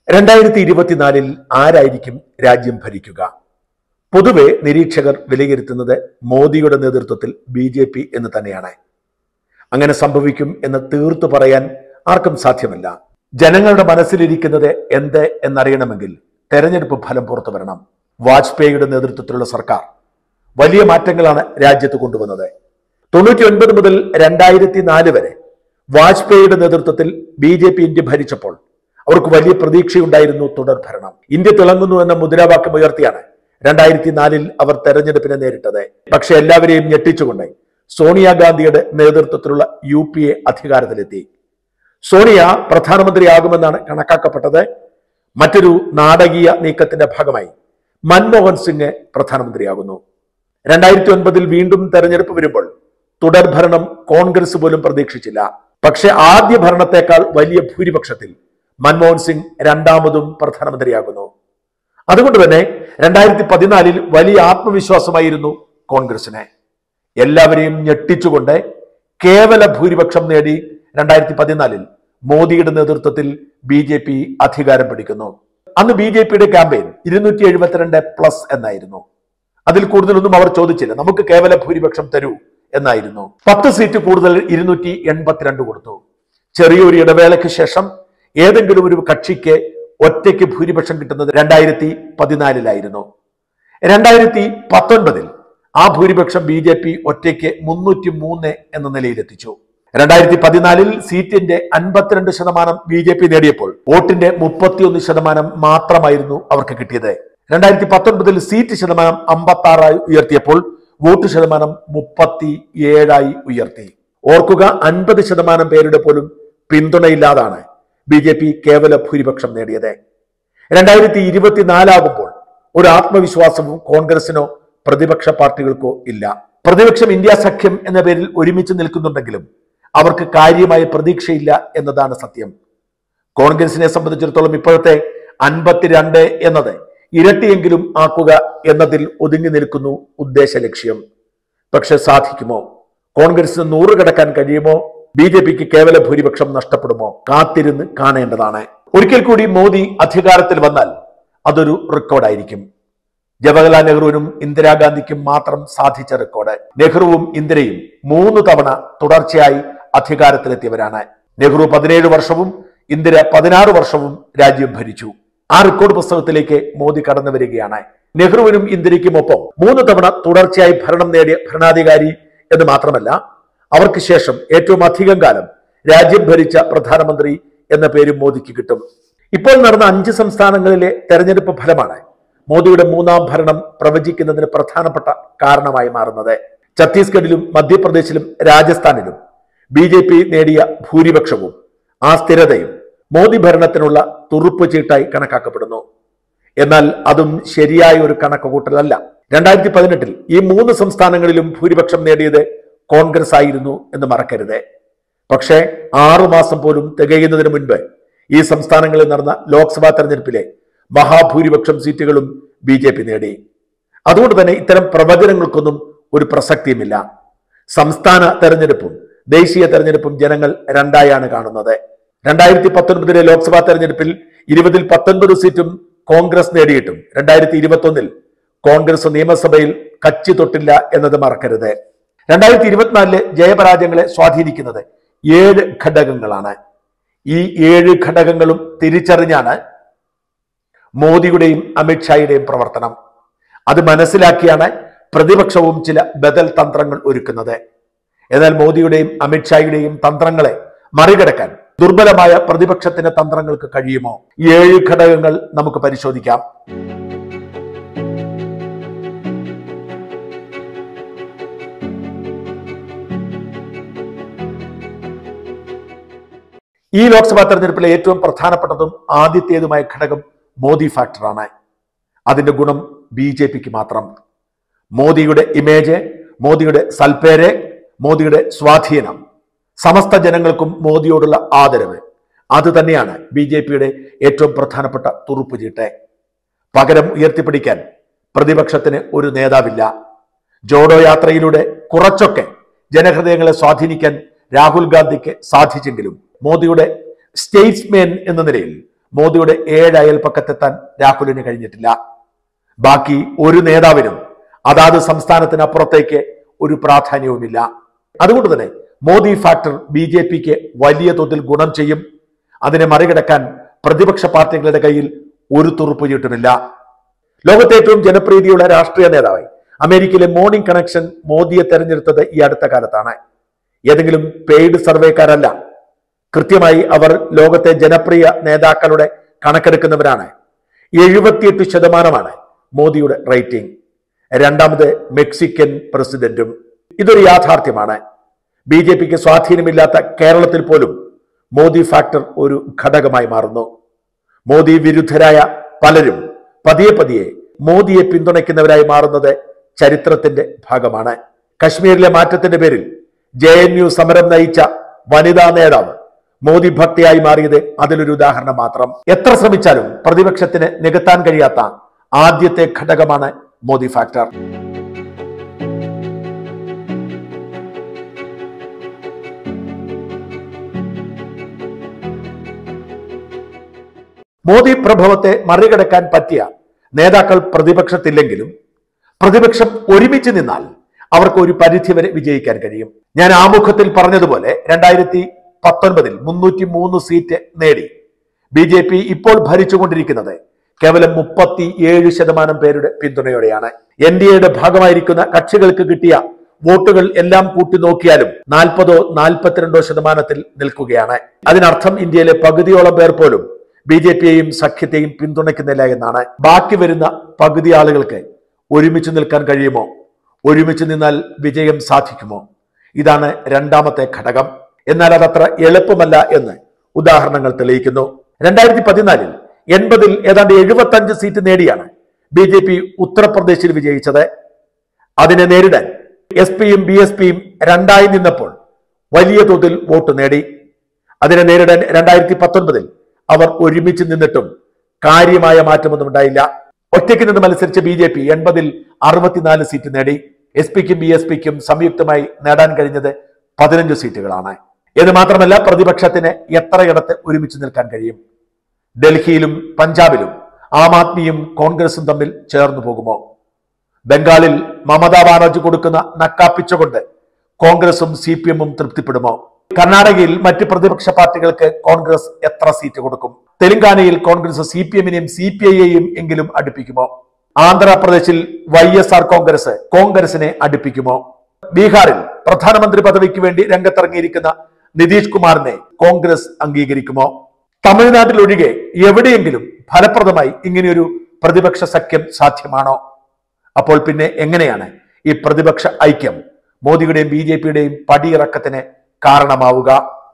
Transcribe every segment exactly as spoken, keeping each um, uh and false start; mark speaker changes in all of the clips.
Speaker 1: രണ്ടായിരത്തി ഇരുപത്തിനാലിൽ ആരായിരിക്കും രാജ്യം ഭരിക്കുക? പൊതുവെ നിരീക്ഷകർ വിലയിരുത്തുന്നത് മോദിയുടെ നേതൃത്വത്തിൽ ബി ജെ പി എന്ന് തന്നെയാണ്. അങ്ങനെ സംഭവിക്കും എന്ന് തീർത്തു പറയാൻ ആർക്കും സാധ്യമല്ല. ജനങ്ങളുടെ മനസ്സിലിരിക്കുന്നത് എന്ത് എന്നറിയണമെങ്കിൽ തെരഞ്ഞെടുപ്പ് ഫലം പുറത്തു വരണം. വാജ്പേയിയുടെ നേതൃത്വത്തിലുള്ള സർക്കാർ വലിയ മാറ്റങ്ങളാണ് രാജ്യത്ത് കൊണ്ടുവന്നത്. തൊണ്ണൂറ്റി ഒൻപത് മുതൽ രണ്ടായിരത്തി നാല് വരെ വാജ്പേയിയുടെ നേതൃത്വത്തിൽ ബി ജെ പി ഇന്ത്യ ഭരിച്ചപ്പോൾ അവർക്ക് വലിയ പ്രതീക്ഷയുണ്ടായിരുന്നു തുടർ ഭരണം. ഇന്ത്യ തിളങ്ങുന്നു എന്ന മുദ്രാവാക്യം ഉയർത്തിയാണ് രണ്ടായിരത്തി നാലിൽ അവർ തെരഞ്ഞെടുപ്പിനെ നേരിട്ടത്. പക്ഷെ എല്ലാവരെയും ഞെട്ടിച്ചുകൊണ്ട് സോണിയാഗാന്ധിയുടെ നേതൃത്വത്തിലുള്ള യു പി എ അധികാരത്തിലെത്തി. സോണിയ പ്രധാനമന്ത്രിയാകുമെന്നാണ് കണക്കാക്കപ്പെട്ടത്. മറ്റൊരു നാടകീയ നീക്കത്തിന്റെ ഭാഗമായി മൻമോഹൻ സിംഗ് പ്രധാനമന്ത്രിയാകുന്നു. രണ്ടായിരത്തി ഒൻപതിൽ വീണ്ടും തെരഞ്ഞെടുപ്പ് വരുമ്പോൾ തുടർ ഭരണം കോൺഗ്രസ് പോലും പ്രതീക്ഷിച്ചില്ല. പക്ഷെ ആദ്യ ഭരണത്തെക്കാൾ വലിയ ഭൂരിപക്ഷത്തിൽ മൻമോഹൻ സിംഗ് രണ്ടാമതും പ്രധാനമന്ത്രിയാകുന്നു. അതുകൊണ്ട് തന്നെ രണ്ടായിരത്തി പതിനാലിൽ വലിയ ആത്മവിശ്വാസമായിരുന്നു കോൺഗ്രസിന്. എല്ലാവരെയും ഞെട്ടിച്ചുകൊണ്ട് കേവല ഭൂരിപക്ഷം നേടി രണ്ടായിരത്തി പതിനാലിൽ മോദിയുടെ നേതൃത്വത്തിൽ ബി ജെ പി അധികാരം പിടിക്കുന്നു. അന്ന് ബി ജെ പിയുടെ ക്യാമ്പയിൻ ഇരുന്നൂറ്റി എഴുപത്തിരണ്ട് പ്ലസ് എന്നായിരുന്നു. അതിൽ കൂടുതലൊന്നും അവർ ചോദിച്ചില്ല. നമുക്ക് കേവല ഭൂരിപക്ഷം തരൂ എന്നായിരുന്നു. പത്ത് സീറ്റ് കൂടുതൽ ഇരുന്നൂറ്റി എൺപത്തിരണ്ട് കൊടുത്തു. ചെറിയൊരു ഇടവേളയ്ക്ക് ശേഷം ഏതെങ്കിലും ഒരു കക്ഷിക്ക് ഒറ്റയ്ക്ക് ഭൂരിപക്ഷം കിട്ടുന്നത് രണ്ടായിരത്തി പതിനാലിലായിരുന്നു. രണ്ടായിരത്തി പത്തൊൻപതിൽ ആ ഭൂരിപക്ഷം ബി ജെ പി ഒറ്റയ്ക്ക് മുന്നൂറ്റി മൂന്ന് എന്ന നിലയിലെത്തിച്ചു. രണ്ടായിരത്തി പതിനാലിൽ സീറ്റിന്റെ അൻപത്തിരണ്ട് ശതമാനം ബി ജെ പി നേടിയപ്പോൾ വോട്ടിന്റെ മുപ്പത്തിയൊന്ന് ശതമാനം മാത്രമായിരുന്നു അവർക്ക് കിട്ടിയത്. രണ്ടായിരത്തി പത്തൊൻപതിൽ സീറ്റ് ശതമാനം അമ്പത്തി ആറായി ഉയർത്തിയപ്പോൾ വോട്ട് ശതമാനം മുപ്പത്തി ഏഴായി ഉയർത്തി. ഓർക്കുക, അൻപത് ശതമാനം പേരുടെ പോലും പിന്തുണയില്ലാതാണ് ബി ജെ പി കേവല ഭൂരിപക്ഷം നേടിയത്. രണ്ടായിരത്തി ഇരുപത്തിനാലാകുമ്പോൾ ഒരു ആത്മവിശ്വാസവും കോൺഗ്രസിനോ പ്രതിപക്ഷ പാർട്ടികൾക്കോ ഇല്ല. പ്രതിപക്ഷം ഇന്ത്യ സഖ്യം എന്ന പേരിൽ ഒരുമിച്ച് നിൽക്കുന്നുണ്ടെങ്കിലും അവർക്ക് കാര്യമായ പ്രതീക്ഷയില്ല എന്നതാണ് സത്യം. കോൺഗ്രസിനെ സംബന്ധിച്ചിടത്തോളം ഇപ്പോഴത്തെ അൻപത്തിരണ്ട് എന്നത് ഇരട്ടിയെങ്കിലും ആക്കുക എന്നതിൽ ഒതുങ്ങി നിൽക്കുന്നു ഉദ്ദേശ ലക്ഷ്യം. പക്ഷെ സാധിക്കുമോ? കോൺഗ്രസിന് നൂറ് കടക്കാൻ കഴിയുമോ? ബി ജെ പിക്ക് കേവല ഭൂരിപക്ഷം നഷ്ടപ്പെടുമോ? കാത്തിരുന്ന് കാണേണ്ടതാണ്. ഒരിക്കൽ കൂടി മോദി അധികാരത്തിൽ വന്നാൽ അതൊരു റെക്കോർഡായിരിക്കും. ജവഹർലാൽ നെഹ്റുവിനും ഇന്ദിരാഗാന്ധിക്കും മാത്രം സാധിച്ച റെക്കോർഡ്. നെഹ്റുവും ഇന്ദിരയും മൂന്ന് തവണ തുടർച്ചയായി അധികാരത്തിലെത്തിയവരാണ്. നെഹ്റു പതിനേഴ് വർഷവും ഇന്ദിര പതിനാറ് വർഷവും രാജ്യം ഭരിച്ചു. ആ റെക്കോർഡ് പുസ്തകത്തിലേക്ക് മോദി കടന്നു വരികയാണ്. നെഹ്റുവിനും ഇന്ദിരയ്ക്കും ഒപ്പം മൂന്ന് തവണ തുടർച്ചയായി ഭരണം നേടിയ ഭരണാധികാരി എന്ന് മാത്രമല്ല, അവർക്ക് ശേഷം ഏറ്റവും അധികം കാലം രാജ്യം ഭരിച്ച പ്രധാനമന്ത്രി എന്ന പേരും മോദിക്ക് കിട്ടും. ഇപ്പോൾ നടന്ന അഞ്ച് സംസ്ഥാനങ്ങളിലെ തെരഞ്ഞെടുപ്പ് ഫലമാണ് മോദിയുടെ മൂന്നാം ഭരണം പ്രവചിക്കുന്നതിന് പ്രധാനപ്പെട്ട കാരണമായി മാറുന്നത്. ഛത്തീസ്ഗഡിലും മധ്യപ്രദേശിലും രാജസ്ഥാനിലും ബി ജെ പി നേടിയ ഭൂരിപക്ഷവും ആ സ്ഥിരതയും മോദി ഭരണത്തിനുള്ള തുറുപ്പ് ചീട്ടായി കണക്കാക്കപ്പെടുന്നു. എന്നാൽ അതും ശരിയായ ഒരു കണക്കുകൂട്ടലല്ല. രണ്ടായിരത്തി പതിനെട്ടിൽ ഈ മൂന്ന് സംസ്ഥാനങ്ങളിലും ഭൂരിപക്ഷം നേടിയത് കോൺഗ്രസ് ആയിരുന്നു എന്ന് മറക്കരുത്. പക്ഷേ ആറുമാസം പോലും തികയുന്നതിന് മുൻപ് ഈ സംസ്ഥാനങ്ങളിൽ നടന്ന ലോക്സഭാ തെരഞ്ഞെടുപ്പിലെ മഹാഭൂരിപക്ഷം സീറ്റുകളും ബി ജെ പി നേടി. അതുകൊണ്ട് തന്നെ ഇത്തരം പ്രവചനങ്ങൾക്കൊന്നും ഒരു പ്രസക്തിയുമില്ല. സംസ്ഥാന തെരഞ്ഞെടുപ്പും ദേശീയ തെരഞ്ഞെടുപ്പും ജനങ്ങൾ രണ്ടായാണ് കാണുന്നത്. രണ്ടായിരത്തി പത്തൊൻപതിലെ ലോക്സഭാ തെരഞ്ഞെടുപ്പിൽ ഇരുപതിൽ പത്തൊൻപത് സീറ്റും കോൺഗ്രസ് നേടിയിട്ടും രണ്ടായിരത്തി ഇരുപത്തി ഒന്നിൽ കോൺഗ്രസ് നിയമസഭയിൽ കച്ചി തൊട്ടില്ല എന്നത് മറക്കരുത്. രണ്ടായിരത്തി ഇരുപത്തിനാലിലെ ജയപരാജയങ്ങളെ സ്വാധീനിക്കുന്നത് ഏഴ് ഘടകങ്ങളാണ്. ഈ ഏഴ് ഘടകങ്ങളും തിരിച്ചറിഞ്ഞാണ് മോദിയുടെയും അമിത്ഷായുടെയും പ്രവർത്തനം. അത് മനസ്സിലാക്കിയാണ് പ്രതിപക്ഷവും ചില ബദൽ തന്ത്രങ്ങൾ ഒരുക്കുന്നത്. എന്നാൽ മോദിയുടെയും അമിത്ഷായുടെയും തന്ത്രങ്ങളെ മറികടക്കാൻ ദുർബലമായ പ്രതിപക്ഷത്തിന്റെ തന്ത്രങ്ങൾക്ക് കഴിയുമോ? ഏഴ് ഘടകങ്ങൾ നമുക്ക് പരിശോധിക്കാം. ഈ ലോക്സഭാ തെരഞ്ഞെടുപ്പിലെ ഏറ്റവും പ്രധാനപ്പെട്ടതും ആദ്യത്തേതുമായ ഘടകം മോദി ഫാക്ടറാണ്. അതിന്റെ ഗുണം ബി ജെ പിക്ക് മാത്രം. മോദിയുടെ ഇമേജ്, മോദിയുടെ സൽപ്പേര്, മോദിയുടെ സ്വാധീനം, സമസ്ത ജനങ്ങൾക്കും മോദിയോടുള്ള ആദരവ്, അത് തന്നെയാണ് ബി ജെ പിയുടെ ഏറ്റവും പ്രധാനപ്പെട്ട തുറുപ്പ് ചീട്ട്. പകരം ഉയർത്തിപ്പിടിക്കാൻ പ്രതിപക്ഷത്തിന് ഒരു നേതാവില്ല. ജോഡോ യാത്രയിലൂടെ കുറച്ചൊക്കെ ജനഹൃദയങ്ങളെ സ്വാധീനിക്കാൻ രാഹുൽ ഗാന്ധിക്ക് സാധിച്ചെങ്കിലും മോദിയുടെ സ്റ്റേറ്റ്സ്മാൻ എന്ന നിലയിൽ മോദിയുടെ ഏഴ് അയൽപ്പക്കത്തെത്താൻ രാഹുലിന് കഴിഞ്ഞിട്ടില്ല. ബാക്കി ഒരു നേതാവിനും അതാത് സംസ്ഥാനത്തിനപ്പുറത്തേക്ക് ഒരു പ്രാധാന്യവുമില്ല. അതുകൊണ്ട് തന്നെ മോദി ഫാക്ടർ ബി ജെ പിക്ക് വലിയ തോതിൽ ഗുണം ചെയ്യും. അതിനെ മറികടക്കാൻ പ്രതിപക്ഷ പാർട്ടികളുടെ കയ്യിൽ ഒരു തുറുപ്പ് ചീട്ടുമില്ല. ലോകത്തെ ഏറ്റവും ജനപ്രീതിയുള്ള രാഷ്ട്രീയ നേതാവായി അമേരിക്കയിലെ മോർണിംഗ് കണക്ഷൻ മോദിയെ തെരഞ്ഞെടുത്തത് ഈ അടുത്ത കാലത്താണ്. ഏതെങ്കിലും പെയ്ഡ് സർവേക്കാരല്ല. കൃത്യമായി അവർ ലോകത്തെ ജനപ്രിയ നേതാക്കളുടെ കണക്കെടുക്കുന്നവരാണ്. എഴുപത്തിയെട്ട് ശതമാനമാണ് മോദിയുടെ റേറ്റിംഗ്. രണ്ടാമത് മെക്സിക്കൻ പ്രസിഡന്റും. ഇതൊരു യാഥാർത്ഥ്യമാണ്. ബി ജെ പിക്ക് സ്വാധീനമില്ലാത്ത കേരളത്തിൽ പോലും മോദി ഫാക്ടർ ഒരു ഘടകമായി മാറുന്നു. മോദി വിരുദ്ധരായ പലരും പതിയെ പതിയെ മോദിയെ പിന്തുണയ്ക്കുന്നവരായി മാറുന്നത് ചരിത്രത്തിന്റെ ഭാഗമാണ്. കശ്മീരിലെ മാറ്റത്തിന്റെ പേരിൽ ജെ എൻ യു സമരം നയിച്ച വനിതാ നേതാവ് മോദി ഭക്തിയായി മാറിയത് അതിലൊരു ഉദാഹരണം മാത്രം. എത്ര ശ്രമിച്ചാലും പ്രതിപക്ഷത്തിന് നികത്താൻ കഴിയാത്ത ആദ്യത്തെ ഘടകമാണ് മോദി ഫാക്ടർ. മോദി പ്രഭവത്തെ മറികടക്കാൻ പറ്റിയ നേതാക്കൾ പ്രതിപക്ഷത്തില്ലെങ്കിലും പ്രതിപക്ഷം ഒരുമിച്ച് നിന്നാൽ അവർക്ക് ഒരു പരിധിവരെ വിജയിക്കാൻ കഴിയും. ഞാൻ ആമുഖത്തിൽ പറഞ്ഞതുപോലെ രണ്ടായിരത്തി പത്തൊൻപതിൽ മുന്നൂറ്റി മൂന്ന് സീറ്റ് നേടി ബി ജെ പി ഇപ്പോൾ ഭരിച്ചുകൊണ്ടിരിക്കുന്നത് കേവലം മുപ്പത്തി ഏഴ് ശതമാനം പേരുടെ പിന്തുണയോടെയാണ്. എൻ ഡി എയുടെ ഭാഗമായിരിക്കുന്ന കക്ഷികൾക്ക് കിട്ടിയ വോട്ടുകൾ എല്ലാം കൂട്ടി നോക്കിയാലും നാൽപ്പതോ നാൽപ്പത്തിരണ്ടോ ശതമാനത്തിൽ നിൽക്കുകയാണ്. അതിനർത്ഥം ഇന്ത്യയിലെ പകുതിയോളം പേർ പോലും ബി ജെ പിയെയും സഖ്യത്തെയും പിന്തുണയ്ക്കുന്നില്ല എന്നാണ്. ബാക്കി വരുന്ന പകുതി ആളുകൾക്ക് ഒരുമിച്ച് നിൽക്കാൻ കഴിയുമോ? ഒരുമിച്ച് നിന്നാൽ വിജയം സാധിക്കുമോ? ഇതാണ് രണ്ടാമത്തെ ഘടകം. എന്നാൽ അതത്ര എളുപ്പമല്ല എന്ന് ഉദാഹരണങ്ങൾ തെളിയിക്കുന്നു. രണ്ടായിരത്തി പതിനാലിൽ എൺപതിൽ ഏതാണ്ട് എഴുപത്തി അഞ്ച് സീറ്റ് നേടിയാണ് ബി ജെ പി ഉത്തർപ്രദേശിൽ വിജയിച്ചത്. അതിനെ നേരിടാൻ എസ് പിയും ബി എസ് പിയും രണ്ടായി നിന്നപ്പോൾ വലിയ തോതിൽ വോട്ട് നേടി. അതിനെ നേരിടാൻ രണ്ടായിരത്തി പത്തൊൻപതിൽ അവർ ഒരുമിച്ച് നിന്നിട്ടും കാര്യമായ മാറ്റമൊന്നും ഉണ്ടായില്ല. ഒറ്റയ്ക്ക് നിന്ന് മത്സരിച്ച ബി ജെ പി എൺപതിൽ അറുപത്തിനാല് സീറ്റ് നേടി. എസ് പിക്കും ബി എസ് പിക്കും സംയുക്തമായി നേടാൻ കഴിഞ്ഞത് പതിനഞ്ച് സീറ്റുകളാണ്. എന്ന് മാത്രമല്ല, പ്രതിപക്ഷത്തിന് എത്രയിടത്ത് ഒരുമിച്ച് നിൽക്കാൻ കഴിയും? ഡൽഹിയിലും പഞ്ചാബിലും ആം ആദ്മിയും കോൺഗ്രസും തമ്മിൽ ചേർന്നു പോകുമോ? ബംഗാളിൽ മമതാ ബാനർജി കൊടുക്കുന്ന നക്കാപ്പിച്ച കൊണ്ട് കോൺഗ്രസും സി പി എമ്മും തൃപ്തിപ്പെടുമോ? കർണാടകയിൽ മറ്റ് പ്രതിപക്ഷ പാർട്ടികൾക്ക് കോൺഗ്രസ് എത്ര സീറ്റ് കൊടുക്കും? തെലങ്കാനയിൽ കോൺഗ്രസ് സി പി എമ്മിനെയും സി പി ഐയെയും എങ്കിലും അടുപ്പിക്കുമോ? ആന്ധ്രാപ്രദേശിൽ വൈ എസ് ആർ കോൺഗ്രസ് കോൺഗ്രസിനെ അടുപ്പിക്കുമോ? ബീഹാറിൽ പ്രധാനമന്ത്രി പദവിക്ക് വേണ്ടി രംഗത്തിറങ്ങിയിരിക്കുന്ന നിതീഷ് കുമാറിനെ കോൺഗ്രസ് അംഗീകരിക്കുമോ? തമിഴ്നാട്ടിൽ ഒഴികെ എവിടെയെങ്കിലും ഫലപ്രദമായി ഇങ്ങനെയൊരു പ്രതിപക്ഷ സഖ്യം സാധ്യമാണോ? അപ്പോൾ പിന്നെ എങ്ങനെയാണ് ഈ പ്രതിപക്ഷ ഐക്യം മോദിയുടെയും ബി ജെ പിയുടെയും പടിയിറക്കത്തിന് കാരണമാവുക?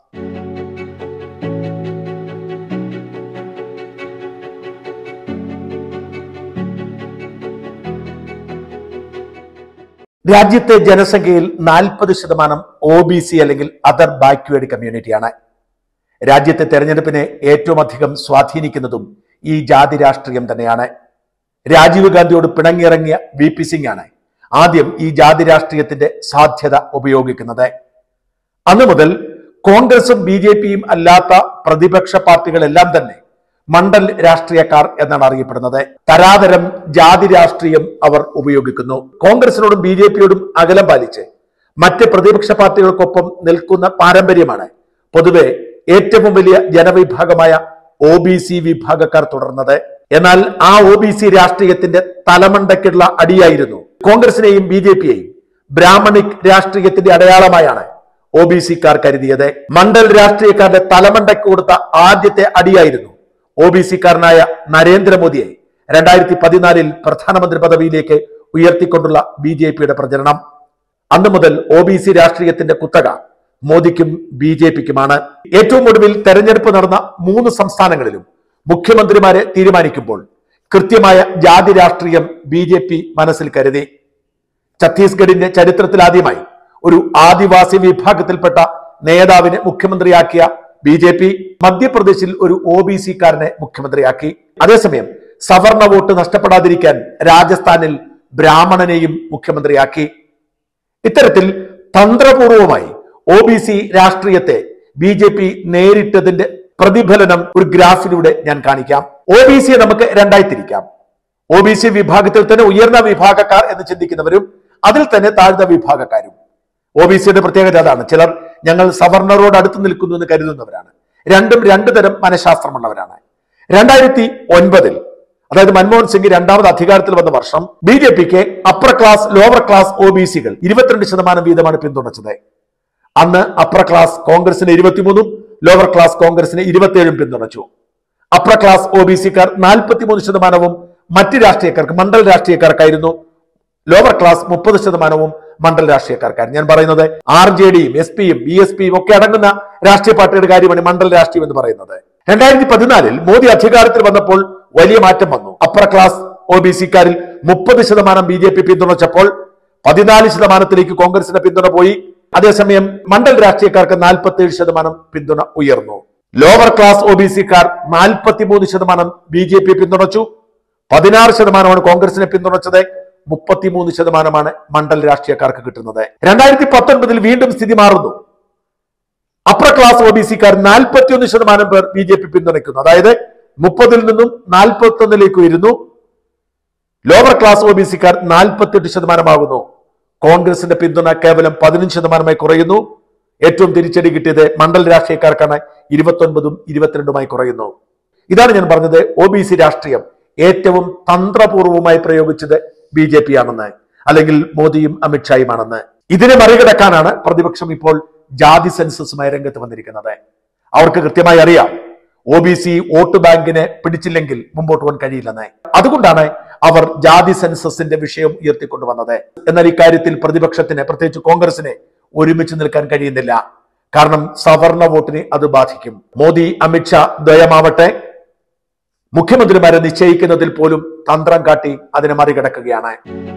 Speaker 1: രാജ്യത്തെ ജനസംഖ്യയിൽ നാൽപ്പത് ശതമാനം ഒ ബി സി അല്ലെങ്കിൽ അതർ ബാക്ക്വേർഡ് കമ്മ്യൂണിറ്റിയാണ്. രാജ്യത്തെ തെരഞ്ഞെടുപ്പിനെ ഏറ്റവും അധികം സ്വാധീനിക്കുന്നതും ഈ ജാതി രാഷ്ട്രീയം തന്നെയാണ്. രാജീവ് ഗാന്ധിയോട് പിണങ്ങിയിറങ്ങിയ വി പി സിംഗ് ആണ് ആദ്യം ഈ ജാതി രാഷ്ട്രീയത്തിന്റെ സാധ്യത ഉപയോഗിക്കുന്നത്. അന്നു മുതൽ കോൺഗ്രസും ബി ജെ പിയും അല്ലാത്ത പ്രതിപക്ഷ പാർട്ടികളെല്ലാം തന്നെ മണ്ഡൽ രാഷ്ട്രീയക്കാർ എന്നാണ് അറിയപ്പെടുന്നത്. തരാതരം ജാതി രാഷ്ട്രീയം അവർ ഉപയോഗിക്കുന്നു. കോൺഗ്രസിനോടും ബി ജെ പിയോടും അകലം പാലിച്ച് മറ്റ് പ്രതിപക്ഷ പാർട്ടികൾക്കൊപ്പം നിൽക്കുന്ന പാരമ്പര്യമാണ് പൊതുവെ ഏറ്റവും വലിയ ജനവിഭാഗമായ ഒ ബി സി വിഭാഗക്കാർ തുടർന്നത്. എന്നാൽ ആ ഒ ബി സി രാഷ്ട്രീയത്തിന്റെ തലമണ്ടയ്ക്കുള്ള അടിയായിരുന്നു കോൺഗ്രസിനെയും ബി ജെ പിയെയും ബ്രാഹ്മണിക് രാഷ്ട്രീയത്തിന്റെ അടയാളമായാണ് ഒ ബി സിക്കാർ കരുതിയത്. മണ്ഡൽ രാഷ്ട്രീയക്കാരുടെ തലമണ്ടയ്ക്ക് കൊടുത്ത ആദ്യത്തെ അടിയായിരുന്നു ഒ ബി സിക്കാരനായ നരേന്ദ്രമോദിയെ രണ്ടായിരത്തി പതിനാലിൽ പ്രധാനമന്ത്രി പദവിയിലേക്ക് ഉയർത്തിക്കൊണ്ടുള്ള ബി ജെ പിയുടെ പ്രചരണം. അന്നു മുതൽ ഒ ബി സി രാഷ്ട്രീയത്തിന്റെ കുത്തക മോദിക്കും ബി ജെ പിക്കുമാണ്. ഏറ്റവും ഒടുവിൽ തെരഞ്ഞെടുപ്പ് നടന്ന മൂന്ന് സംസ്ഥാനങ്ങളിലും മുഖ്യമന്ത്രിമാരെ തീരുമാനിക്കുമ്പോൾ കൃത്യമായ ജാതി രാഷ്ട്രീയം ബി ജെ പി മനസ്സിൽ കരുതി. ഛത്തീസ്ഗഡിന്റെ ചരിത്രത്തിൽ ആദ്യമായി ഒരു ആദിവാസി വിഭാഗത്തിൽപ്പെട്ട നേതാവിനെ മുഖ്യമന്ത്രിയാക്കിയ ബി ജെ പി മധ്യപ്രദേശിൽ ഒരു ഒ ബി സിക്കാരനെ മുഖ്യമന്ത്രിയാക്കി. അതേസമയം സവർണ വോട്ട് നഷ്ടപ്പെടാതിരിക്കാൻ രാജസ്ഥാനിൽ ബ്രാഹ്മണനെയും മുഖ്യമന്ത്രിയാക്കി. ഇത്തരത്തിൽ തന്ത്രപൂർവമായി ഒ ബി സി രാഷ്ട്രീയത്തെ ബി ജെ പി നേരിട്ടതിന്റെ പ്രതിഫലനം ഒരു ഗ്രാഫിലൂടെ ഞാൻ കാണിക്കാം. ഒ ബി സിയെ നമുക്ക് രണ്ടായി തിരിക്കാം. ഒ ബി സി വിഭാഗത്തിൽ തന്നെ ഉയർന്ന വിഭാഗക്കാർ എന്ന് ചിന്തിക്കുന്നവരും അതിൽ തന്നെ താഴ്ന്ന വിഭാഗക്കാരും. ഒ ബി സിയുടെ പ്രത്യേകത അതാണ്. ചിലർ ഞങ്ങൾ സവർണറോട് അടുത്ത് നിൽക്കുന്നു എന്ന് കരുതുന്നവരാണ്. രണ്ടും രണ്ടു തരം മനഃശാസ്ത്രമുള്ളവരാണ്. രണ്ടായിരത്തി ഒൻപതിൽ അതായത് മൻമോഹൻ സിംഗ് രണ്ടാമത് അധികാരത്തിൽ വന്ന വർഷം ബി ജെ പിക്ക് upper class lower class O B സികൾ ഇരുപത്തിരണ്ട് ശതമാനം വീതമാണ് പിന്തുണച്ചത്. അന്ന് അപ്പർ ക്ലാസ് കോൺഗ്രസിന് ഇരുപത്തിമൂന്നും ലോവർ ക്ലാസ് കോൺഗ്രസിന് ഇരുപത്തിയേഴും പിന്തുണച്ചു. അപ്പർ ക്ലാസ് ഒ ബി സിക്കാർ നാൽപ്പത്തിമൂന്ന് ശതമാനവും മറ്റ് രാഷ്ട്രീയക്കാർക്ക് മണ്ഡൽ രാഷ്ട്രീയക്കാർക്കായിരുന്നു. ലോവർ ക്ലാസ് മുപ്പത് ശതമാനവും മണ്ഡൽ രാഷ്ട്രീയക്കാർക്കാണ്. ഞാൻ പറയുന്നത് ആർ ജെ ഡിയും എസ് പിയും ബി എസ് പിയും ഒക്കെ അടങ്ങുന്ന രാഷ്ട്രീയ പാർട്ടിയുടെ കാര്യമാണ് മണ്ഡൽ രാഷ്ട്രീയം എന്ന് പറയുന്നത്. രണ്ടായിരത്തി പതിനാലിൽ മോദി അധികാരത്തിൽ വന്നപ്പോൾ വലിയ മാറ്റം വന്നു. അപ്പർ ക്ലാസ് ഒ ബി സിക്കാരിൽ മുപ്പത് ശതമാനം ബി ജെ പി പിന്തുണച്ചപ്പോൾ പതിനാല് ശതമാനത്തിലേക്ക് കോൺഗ്രസിന്റെ പിന്തുണ പോയി. അതേസമയം മണ്ഡൽ രാഷ്ട്രീയക്കാർക്ക് നാൽപ്പത്തി ഏഴ് ശതമാനം പിന്തുണ ഉയർന്നു. ലോവർ ക്ലാസ് ഒ ബി സിക്കാർ നാൽപ്പത്തിമൂന്ന് ശതമാനം ബി ജെ പി പിന്തുണച്ചു. പതിനാറ് ശതമാനമാണ് കോൺഗ്രസിനെ പിന്തുണച്ചത്. മുപ്പത്തിമൂന്ന് ശതമാനമാണ് മണ്ഡൽ രാഷ്ട്രീയക്കാർക്ക് കിട്ടുന്നത്. രണ്ടായിരത്തി പത്തൊൻപതിൽ വീണ്ടും സ്ഥിതി മാറുന്നു. അപ്പർ ക്ലാസ് ഒ ബി സിക്കാർ നാൽപ്പത്തിയൊന്ന് ശതമാനം പേർ ബി ജെ പി പിന്തുണയ്ക്കുന്നു. അതായത് മുപ്പതിൽ നിന്നും നാൽപ്പത്തി ഒന്നിലേക്ക് വരുന്നു. ലോവർ ക്ലാസ് ഒ ബി സിക്കാർ നാൽപ്പത്തിയെട്ട് ശതമാനമാകുന്നു. കോൺഗ്രസിന്റെ പിന്തുണ കേവലം പതിനഞ്ച് ശതമാനമായി കുറയുന്നു. ഏറ്റവും തിരിച്ചടി കിട്ടിയത് മണ്ഡൽ രാഷ്ട്രീയക്കാർക്കാണ്. ഇരുപത്തി ഒൻപതും ഇരുപത്തിരണ്ടുമായി കുറയുന്നു. ഇതാണ് ഞാൻ പറഞ്ഞത്, ഒ ബി സി രാഷ്ട്രീയം ഏറ്റവും തന്ത്രപൂർവമായി പ്രയോഗിച്ചത് ബി ജെ പി ആണെന്ന്, അല്ലെങ്കിൽ മോദിയും അമിത്ഷായുമാണെന്ന്. ഇതിനെ മറികടക്കാനാണ് പ്രതിപക്ഷം ഇപ്പോൾ ജാതി സെൻസസുമായി രംഗത്ത് വന്നിരിക്കുന്നത്. അവർക്ക് കൃത്യമായി അറിയാം ഒ ബി സി വോട്ട് ബാങ്കിനെ പിടിച്ചില്ലെങ്കിൽ മുമ്പോട്ട് പോകാൻ കഴിയില്ലെന്ന്. അതുകൊണ്ടാണ് അവർ ജാതി സെൻസസിന്റെ വിഷയം ഉയർത്തിക്കൊണ്ടുവന്നത്. എന്നാൽ ഇക്കാര്യത്തിൽ പ്രതിപക്ഷത്തിന്, പ്രത്യേകിച്ച് കോൺഗ്രസിന് ഒരുമിച്ച് നിൽക്കാൻ കഴിയുന്നില്ല. കാരണം സവർണ വോട്ടിനെ അത് ബാധിക്കും. മോദി അമിത്ഷാ ദ്വയമാവട്ടെ മുഖ്യമന്ത്രിമാരെ നിശ്ചയിക്കുന്നതിൽ പോലും തന്ത്രം കാട്ടി അതിനെ മറികടക്കുകയാണ്.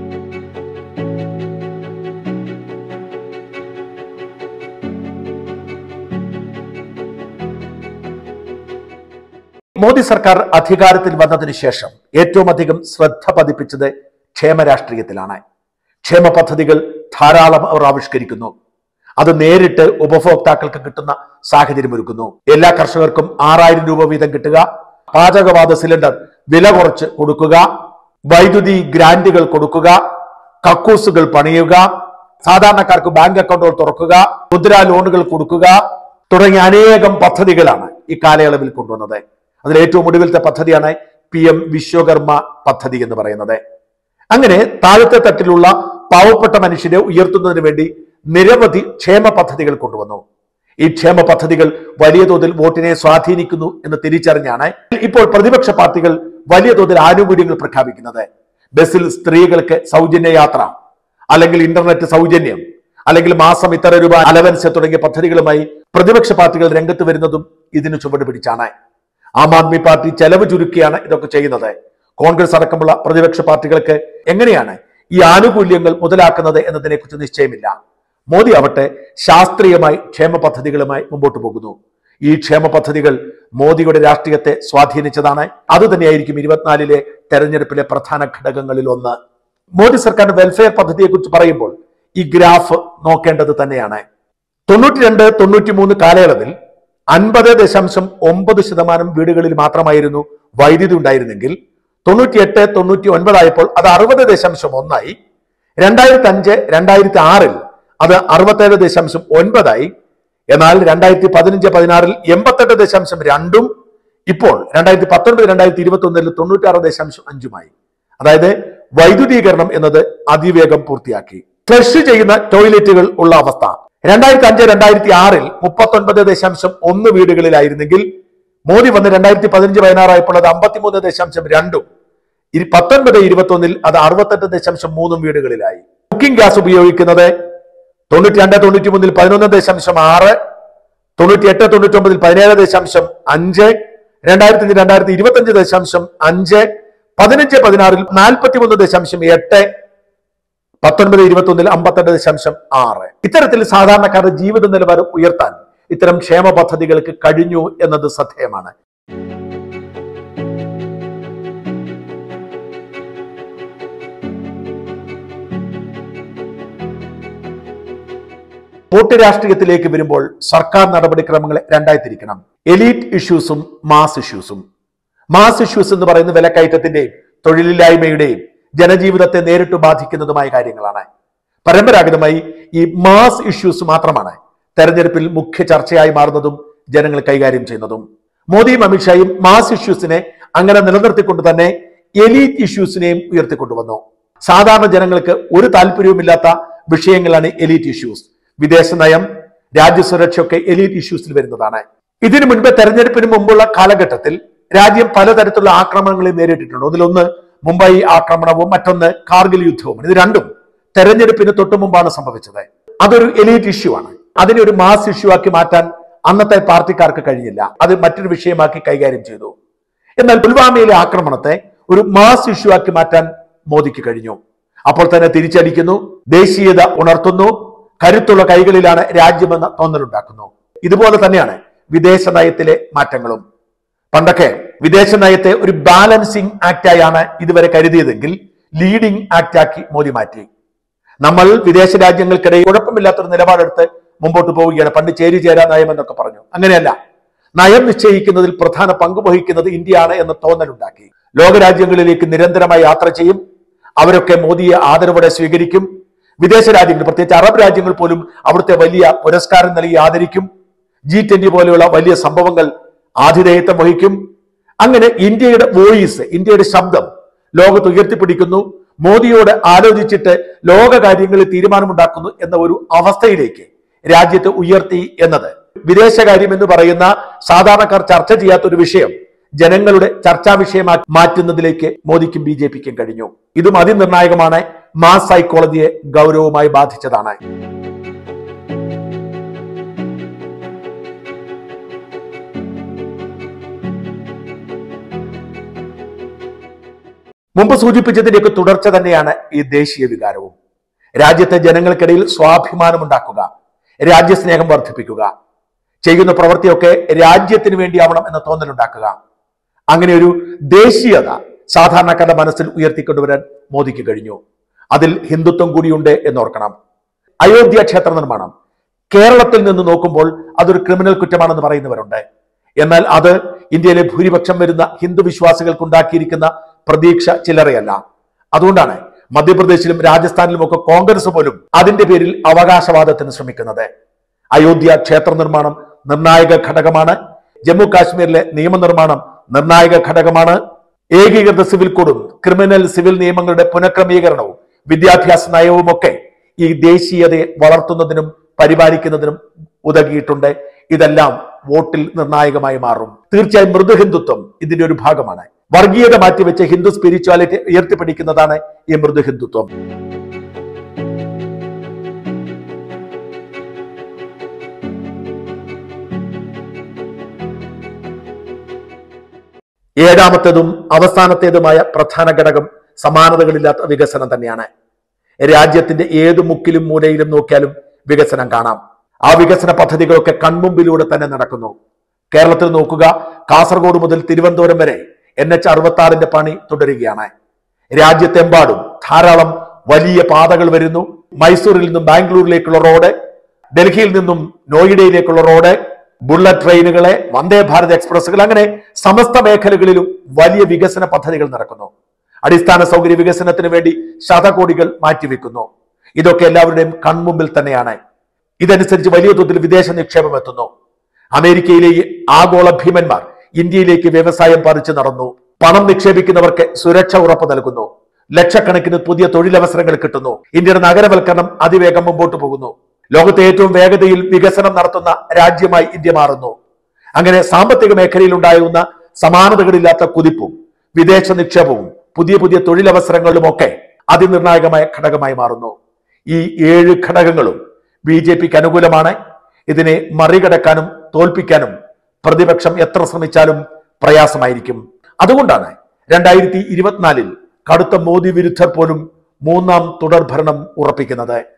Speaker 1: മോദി സർക്കാർ അധികാരത്തിൽ വന്നതിന് ശേഷം ഏറ്റവും അധികം ശ്രദ്ധ പതിപ്പിച്ചത് ക്ഷേമ രാഷ്ട്രീയത്തിലാണ്. ക്ഷേമ പദ്ധതികൾ ധാരാളം അവർ ആവിഷ്കരിക്കുന്നു. അത് നേരിട്ട് ഉപഭോക്താക്കൾക്ക് കിട്ടുന്ന സാഹചര്യം ഒരുക്കുന്നു. എല്ലാ കർഷകർക്കും ആറായിരം രൂപ വീതം കിട്ടുക, പാചകവാത സിലിണ്ടർ വില കുറച്ച് കൊടുക്കുക, വൈദ്യുതി ഗ്രാന്റുകൾ കൊടുക്കുക, കക്കൂസുകൾ പണിയുക, സാധാരണക്കാർക്ക് ബാങ്ക് അക്കൗണ്ടുകൾ തുറക്കുക, മുദ്രാ ലോണുകൾ കൊടുക്കുക തുടങ്ങിയ അനേകം പദ്ധതികളാണ് ഈ കാലയളവിൽ കൊണ്ടുവന്നത്. അതിൽ ഏറ്റവും ഒടുവിലത്തെ പദ്ധതിയാണ് പി എം വിശ്വകർമ്മ പദ്ധതി എന്ന് പറയുന്നത്. അങ്ങനെ താഴത്തെ തട്ടിലുള്ള പാവപ്പെട്ട മനുഷ്യരെ ഉയർത്തുന്നതിന് വേണ്ടി നിരവധി ക്ഷേമ പദ്ധതികൾ കൊണ്ടുവന്നു. ഈ ക്ഷേമ പദ്ധതികൾ വലിയ തോതിൽ വോട്ടിനെ സ്വാധീനിക്കുന്നു എന്ന് തിരിച്ചറിഞ്ഞാണ് ഇപ്പോൾ പ്രതിപക്ഷ പാർട്ടികൾ വലിയ തോതിൽ ആനുകൂല്യങ്ങൾ പ്രഖ്യാപിക്കുന്നത്. ബസ്സിൽ സ്ത്രീകൾക്ക് സൗജന്യ യാത്ര, അല്ലെങ്കിൽ ഇന്റർനെറ്റ് സൗജന്യം, അല്ലെങ്കിൽ മാസം ഇത്ര രൂപ അലവൻസ് തുടങ്ങിയ പദ്ധതികളുമായി പ്രതിപക്ഷ പാർട്ടികൾ രംഗത്ത് വരുന്നതും ഇതിന് ചുവട് പിടിച്ചാണ്. ആം ആദ്മി പാർട്ടി ചെലവ് ചുരുക്കിയാണ് ഇതൊക്കെ ചെയ്യുന്നത്. കോൺഗ്രസ് അടക്കമുള്ള പ്രതിപക്ഷ പാർട്ടികൾക്ക് എങ്ങനെയാണ് ഈ ആനുകൂല്യങ്ങൾ മുതലാക്കുന്നത് എന്നതിനെ കുറിച്ച് നിശ്ചയമില്ല. മോദി ആവട്ടെ ശാസ്ത്രീയമായി ക്ഷേമ പദ്ധതികളുമായി മുമ്പോട്ട് പോകുന്നു. ഈ ക്ഷേമ പദ്ധതികൾ മോദിയുടെ രാഷ്ട്രീയത്തെ സ്വാധീനിച്ചതാണ്. അതുതന്നെയായിരിക്കും ഇരുപത്തിനാലിലെ തെരഞ്ഞെടുപ്പിലെ പ്രധാന ഘടകങ്ങളിൽ ഒന്ന്. മോദി സർക്കാർ വെൽഫെയർ പദ്ധതിയെ കുറിച്ച് പറയുമ്പോൾ ഈ ഗ്രാഫ് നോക്കേണ്ടത് തന്നെയാണ്. തൊണ്ണൂറ്റി രണ്ട് തൊണ്ണൂറ്റി മൂന്ന് കാലയളവിൽ അൻപത് ദശാംശം ഒമ്പത് ശതമാനം വീടുകളിൽ മാത്രമായിരുന്നു വൈദ്യുതി ഉണ്ടായിരുന്നെങ്കിൽ തൊണ്ണൂറ്റി എട്ട് തൊണ്ണൂറ്റി ഒൻപതായപ്പോൾ അത് അറുപത് ദശാംശം ഒന്നായി. രണ്ടായിരത്തി അഞ്ച് രണ്ടായിരത്തി ആറിൽ അത് അറുപത്തേഴ് ദശാംശം ഒൻപതായി. എന്നാൽ രണ്ടായിരത്തി പതിനഞ്ച് പതിനാറിൽ എൺപത്തെട്ട് ദശാംശം രണ്ടും ഇപ്പോൾ രണ്ടായിരത്തി പത്തൊൻപത് രണ്ടായിരത്തി ഇരുപത്തി ഒന്നിൽ തൊണ്ണൂറ്റി ആറ് ദശാംശം അഞ്ചുമായി. അതായത് വൈദ്യുതീകരണം എന്നത് അതിവേഗം പൂർത്തിയാക്കി. ഫ്ലഷ് ചെയ്യുന്ന ടോയ്ലറ്റുകൾ ഉള്ള അവസ്ഥ രണ്ടായിരത്തി അഞ്ച് രണ്ടായിരത്തി ആറിൽ മുപ്പത്തി ഒൻപത് ദശാംശം ഒന്ന് വീടുകളിലായിരുന്നെങ്കിൽ മോദി വന്ന് രണ്ടായിരത്തി പതിനഞ്ച് പതിനാറായപ്പോൾ അത് അമ്പത്തിമൂന്ന് ദശാംശം രണ്ടും പത്തൊൻപത് ഇരുപത്തി ഒന്നിൽ അത് അറുപത്തെട്ട് ദശാംശം മൂന്നും വീടുകളിലായി. കുക്കിംഗ് ഗ്യാസ് ഉപയോഗിക്കുന്നത് തൊണ്ണൂറ്റി രണ്ട് തൊണ്ണൂറ്റി മൂന്നിൽ പതിനൊന്ന് ദശാംശം ആറ്, തൊണ്ണൂറ്റി എട്ട് തൊണ്ണൂറ്റി ഒമ്പതിൽ പതിനേഴ് ദശാംശം അഞ്ച്, രണ്ടായിരത്തി അഞ്ച് രണ്ടായിരത്തി ഇരുപത്തി അഞ്ച് ദശാംശം അഞ്ച്, പതിനഞ്ച് പതിനാറിൽ നാൽപ്പത്തി മൂന്ന് ദശാംശം എട്ട്, പത്തൊൻപത് ഇരുപത്തി ഒന്നിൽ അമ്പത്തെട്ട് ദശാംശം ആറ്. ഇത്തരത്തിൽ സാധാരണക്കാരുടെ ജീവിത നിലവാരം ഉയർത്താൻ ഇത്തരം ക്ഷേമ പദ്ധതികൾക്ക് കഴിഞ്ഞു എന്നത് ശ്രദ്ധേയമാണ്. വോട്ട് രാഷ്ട്രീയത്തിലേക്ക് വരുമ്പോൾ സർക്കാർ നടപടിക്രമങ്ങളെ രണ്ടായി തിരിക്കണം. എലീറ്റ് ഇഷ്യൂസും മാസ് ഇഷ്യൂസും. മാസ് ഇഷ്യൂസ് എന്ന് പറയുന്ന വിലക്കയറ്റത്തിന്റെയും തൊഴിലില്ലായ്മയുടെയും ജനജീവിതത്തെ നേരിട്ട് ബാധിക്കുന്നതുമായ കാര്യങ്ങളാണ്. പരമ്പരാഗതമായി ഈ മാസ് ഇഷ്യൂസ് മാത്രമാണ് തെരഞ്ഞെടുപ്പിൽ മുഖ്യ ചർച്ചയായി മാറുന്നതും ജനങ്ങൾ കൈകാര്യം ചെയ്യുന്നതും. മോദിയും അമിത്ഷായും മാസ് ഇഷ്യൂസിനെ അങ്ങനെ നിലനിർത്തിക്കൊണ്ട് തന്നെ എലീറ്റ് ഇഷ്യൂസിനെയും ഉയർത്തിക്കൊണ്ടുവന്നു. സാധാരണ ജനങ്ങൾക്ക് ഒരു താല്പര്യവുമില്ലാത്ത വിഷയങ്ങളാണ് എലീറ്റ് ഇഷ്യൂസ്. വിദേശ നയം, രാജ്യസുരക്ഷയൊക്കെ എലീറ്റ് ഇഷ്യൂസിൽ വരുന്നതാണ്. ഇതിനു മുൻപ് തെരഞ്ഞെടുപ്പിന് മുമ്പുള്ള കാലഘട്ടത്തിൽ രാജ്യം പലതരത്തിലുള്ള ആക്രമണങ്ങളെ നേരിട്ടിട്ടുണ്ട്. അതിലൊന്ന് മുംബൈ ആക്രമണവും മറ്റൊന്ന് കാർഗിൽ യുദ്ധവും. ഇത് രണ്ടും തെരഞ്ഞെടുപ്പിന് തൊട്ടു മുമ്പാണ് സംഭവിച്ചത്. അതൊരു എലീറ്റ് ഇഷ്യൂ ആണ്. അതിനെ ഒരു മാസ് ഇഷ്യൂ ആക്കി മാറ്റാൻ അന്നത്തെ പാർട്ടിക്കാർക്ക് കഴിഞ്ഞില്ല. അത് മറ്റൊരു വിഷയമാക്കി കൈകാര്യം ചെയ്തു. എന്നാൽ പുൽവാമയിലെ ആക്രമണത്തെ ഒരു മാസ് ഇഷ്യൂ ആക്കി മാറ്റാൻ മോദിക്ക് കഴിഞ്ഞു. അപ്പോൾ തന്നെ തിരിച്ചടിക്കുന്നു, ദേശീയത ഉണർത്തുന്നു, കരുത്തുള്ള കൈകളിലാണ് രാജ്യമെന്ന തോന്നലുണ്ടാക്കുന്നു. ഇതുപോലെ തന്നെയാണ് വിദേശ നയത്തിലെ മാറ്റങ്ങളും. പണ്ടൊക്കെ വിദേശ നയത്തെ ഒരു ബാലൻസിങ് ആക്ടായാണ് ഇതുവരെ കരുതിയതെങ്കിൽ ലീഡിംഗ് ആക്ട് ആക്കി മോദി മാറ്റി. നമ്മൾ വിദേശ രാജ്യങ്ങൾക്കിടയിൽ കുഴപ്പമില്ലാത്തൊരു നിലപാടെടുത്ത് മുമ്പോട്ട് പോവുകയാണ്. പണ്ട് ചേരി ചേരാ നയം എന്നൊക്കെ പറഞ്ഞു. അങ്ങനെയല്ല. നയം നിശ്ചയിക്കുന്നതിൽ പ്രധാന പങ്ക് വഹിക്കുന്നത് ഇന്ത്യയാണ് എന്ന തോന്നലുണ്ടാക്കി. ലോകരാജ്യങ്ങളിലേക്ക് നിരന്തരമായി യാത്ര ചെയ്യും. അവരൊക്കെ മോദിയെ ആദരവോടെ സ്വീകരിക്കും. വിദേശ രാജ്യങ്ങൾ, പ്രത്യേകിച്ച് അറബ് രാജ്യങ്ങൾ പോലും അവിടുത്തെ വലിയ പുരസ്കാരം നൽകി ആദരിക്കും. ജി ട്വന്റി പോലെയുള്ള വലിയ സംഭവങ്ങൾ ആതിഥേയത്വം വഹിക്കും. അങ്ങനെ ഇന്ത്യയുടെ വോയിസ്, ഇന്ത്യയുടെ ശബ്ദം ലോകത്ത് ഉയർത്തിപ്പിടിക്കുന്നു. മോദിയോട് ആലോചിച്ചിട്ട് ലോക കാര്യങ്ങളിൽ തീരുമാനമുണ്ടാക്കുന്നു എന്ന ഒരു അവസ്ഥയിലേക്ക് രാജ്യത്തെ ഉയർത്തി എന്നത് വിദേശകാര്യം എന്ന് പറയുന്ന സാധാരണക്കാർ ചർച്ച ചെയ്യാത്ത ഒരു വിഷയം ജനങ്ങളുടെ ചർച്ചാ വിഷയമാക്കി മാറ്റുന്നതിലേക്ക് മോദിക്കും ബി ജെ പിക്കും കഴിഞ്ഞു. ഇതും അതിനിർണായകമാണ്. മാസ് സൈക്കോളജിയെ ഗൗരവമായി ബാധിച്ചതാണ്. മുമ്പ് സൂചിപ്പിച്ചതിന്റെയൊക്കെ തുടർച്ച തന്നെയാണ് ഈ ദേശീയ വികാരവും. രാജ്യത്തെ ജനങ്ങൾക്കിടയിൽ സ്വാഭിമാനം ഉണ്ടാക്കുക, രാജ്യസ്നേഹം വർദ്ധിപ്പിക്കുക, ചെയ്യുന്ന പ്രവൃത്തിയൊക്കെ രാജ്യത്തിന് വേണ്ടിയാവണം എന്ന തോന്നലുണ്ടാക്കുക. അങ്ങനെ ഒരു ദേശീയത സാധാരണക്കാരുടെ മനസ്സിൽ ഉയർത്തിക്കൊണ്ടുവരാൻ മോദിക്ക് കഴിഞ്ഞു. അതിൽ ഹിന്ദുത്വം കൂടിയുണ്ട് എന്നോർക്കണം. അയോധ്യ ക്ഷേത്ര നിർമ്മാണം കേരളത്തിൽ നിന്ന് നോക്കുമ്പോൾ അതൊരു ക്രിമിനൽ കുറ്റമാണെന്ന് പറയുന്നവരുണ്ട്. എന്നാൽ അത് ഇന്ത്യയിലെ ഭൂരിപക്ഷം വരുന്ന ഹിന്ദു വിശ്വാസികൾക്ക് ഉണ്ടാക്കിയിരിക്കുന്ന പ്രതീക്ഷ ചില്ലറയല്ല. അതുകൊണ്ടാണ് മധ്യപ്രദേശിലും രാജസ്ഥാനിലും ഒക്കെ കോൺഗ്രസ് പോലും അതിന്റെ പേരിൽ അവകാശവാദത്തിന് ശ്രമിക്കുന്നത്. അയോധ്യ ക്ഷേത്ര നിർമ്മാണം നിർണായക ഘടകമാണ്. ജമ്മു കാശ്മീരിലെ നിയമനിർമ്മാണം നിർണായക ഘടകമാണ്. ഏകീകൃത സിവിൽ കോഡും ക്രിമിനൽ സിവിൽ നിയമങ്ങളുടെ പുനഃക്രമീകരണവും വിദ്യാഭ്യാസ നയവും ഒക്കെ ഈ ദേശീയതയെ വളർത്തുന്നതിനും പരിപാലിക്കുന്നതിനും ഉതകിയിട്ടുണ്ട്. ഇതെല്ലാം വോട്ടിൽ നിർണായകമായി മാറും. തീർച്ചയായും മൃദു ഹിന്ദുത്വം ഇതിന്റെ ഒരു ഭാഗമാണ്. വർഗീയത മാറ്റിവെച്ച് ഹിന്ദു സ്പിരിച്വാലിറ്റി ഉയർത്തിപ്പിടിക്കുന്നതാണ് ഈ മൃദു ഹിന്ദുത്വം. ഏഴാമത്തേതും അവസാനത്തേതുമായ പ്രധാന ഘടകം സമാനതകളില്ലാത്ത വികസനം തന്നെയാണ്. രാജ്യത്തിന്റെ ഏതു മുക്കിലും മൂലയിലും നോക്കിയാലും വികസനം കാണാം. ആ വികസന പദ്ധതികളൊക്കെ കൺമുമ്പിലൂടെ തന്നെ നടക്കുന്നു. കേരളത്തിൽ നോക്കുക, കാസർഗോഡ് മുതൽ തിരുവനന്തപുരം വരെ എൻ എച്ച് അറുപത്തി ആറിന്റെ പണി തുടരുകയാണ്. രാജ്യത്തെമ്പാടും ധാരാളം വലിയ പാതകൾ വരുന്നു. മൈസൂരിൽ നിന്നും ബാംഗ്ലൂരിലേക്കുള്ള റോഡ്, ഡൽഹിയിൽ നിന്നും നോയിഡയിലേക്കുള്ള റോഡ്, ബുള്ളറ്റ് ട്രെയിനുകളെ, വന്ദേ ഭാരത് എക്സ്പ്രസുകൾ, അങ്ങനെ സമസ്ത മേഖലകളിലും വലിയ വികസന പദ്ധതികൾ നടക്കുന്നു. അടിസ്ഥാന സൗകര്യ വികസനത്തിന് വേണ്ടി ശതകോടികൾ മാറ്റിവെക്കുന്നു. ഇതൊക്കെ എല്ലാവരുടെയും കൺമുമ്പിൽ തന്നെയാണ്. ഇതനുസരിച്ച് വലിയ തോതിൽ വിദേശ നിക്ഷേപം എത്തുന്നു. അമേരിക്കയിലെ ആഗോള ഭീമന്മാർ ഇന്ത്യയിലേക്ക് വ്യവസായം പറിച്ചു നടന്നു. പണം നിക്ഷേപിക്കുന്നവർക്ക് സുരക്ഷ ഉറപ്പ് നൽകുന്നു. ലക്ഷക്കണക്കിന് പുതിയ തൊഴിലവസരങ്ങൾ കിട്ടുന്നു. ഇന്ത്യയുടെ നഗരവൽക്കരണം അതിവേഗം മുമ്പോട്ട് പോകുന്നു. ലോകത്തെ ഏറ്റവും വേഗതയിൽ വികസനം നടത്തുന്ന രാജ്യമായി ഇന്ത്യ മാറുന്നു. അങ്ങനെ സാമ്പത്തിക മേഖലയിൽ ഉണ്ടാകുന്ന സമാനതകളില്ലാത്ത കുതിപ്പും വിദേശ നിക്ഷേപവും പുതിയ പുതിയ തൊഴിലവസരങ്ങളും ഒക്കെ അതിനിർണായകമായ ഘടകമായി മാറുന്നു. ഈ ഏഴ് ഘടകങ്ങളും ബി ജെ പിക്ക് അനുകൂലമാണ്. ഇതിനെ മറികടക്കാനും തോൽപ്പിക്കാനും പ്രതിപക്ഷം എത്ര ശ്രമിച്ചാലും പ്രയാസമായിരിക്കും. അതുകൊണ്ടാണ് രണ്ടായിരത്തി ഇരുപത്തിനാലിൽ കടുത്ത മോദി വിരുദ്ധർ പോലും മൂന്നാം തുടർഭരണം ഉറപ്പിക്കുന്നത്.